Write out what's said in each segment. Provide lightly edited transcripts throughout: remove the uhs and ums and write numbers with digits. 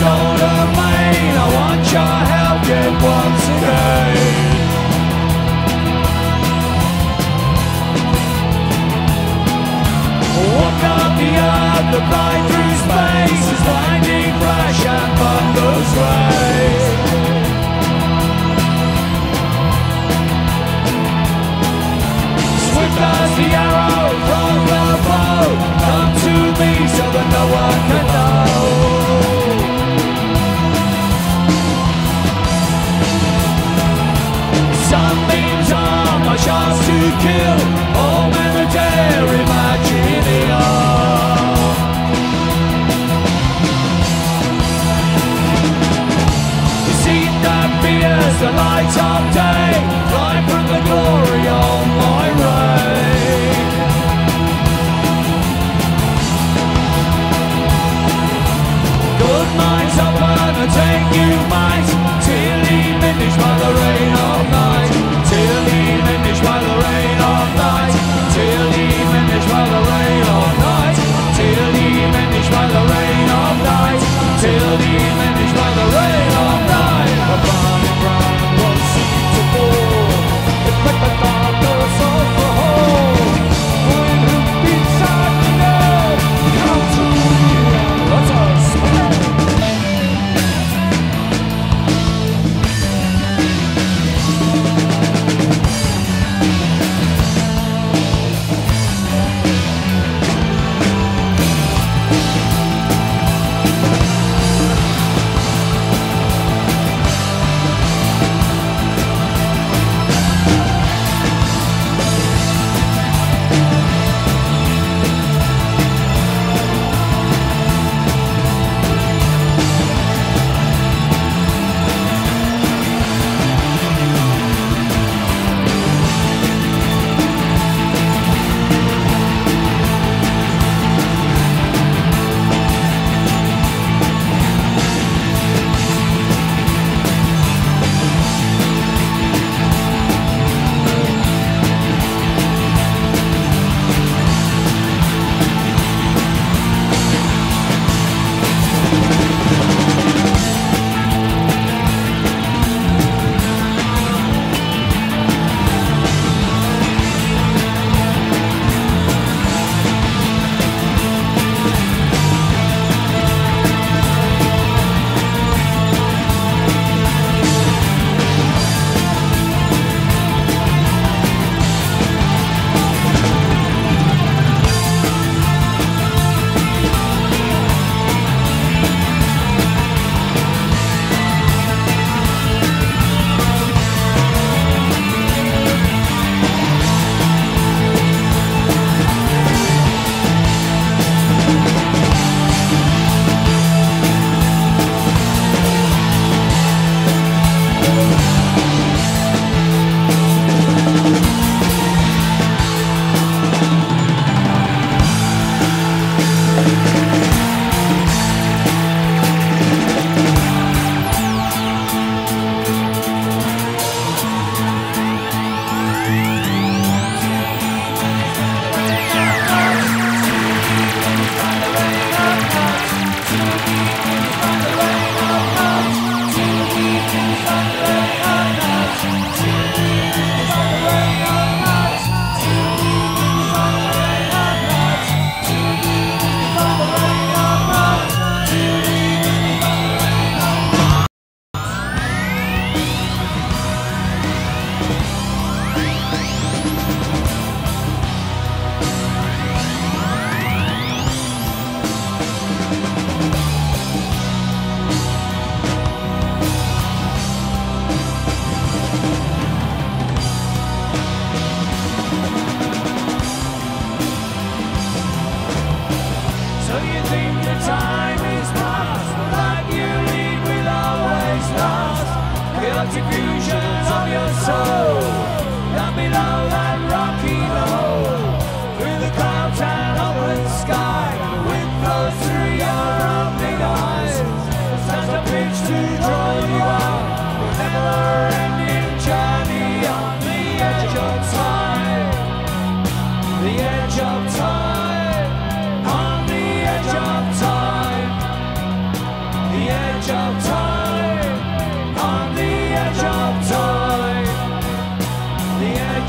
golden mane, I want your help yet once again. Walk up the earth, the fly through space, as lightning flash and thunders race. Swift as the arrow from the bow, come to me so that no one can know. Sunbeams on my shots to kill, all men are dare imagine it all. You see that fears the light of day, fly from the glory of my reign. Good minds open and take you might, till diminished by the rain of night, till diminished by the rain of night.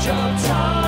of time.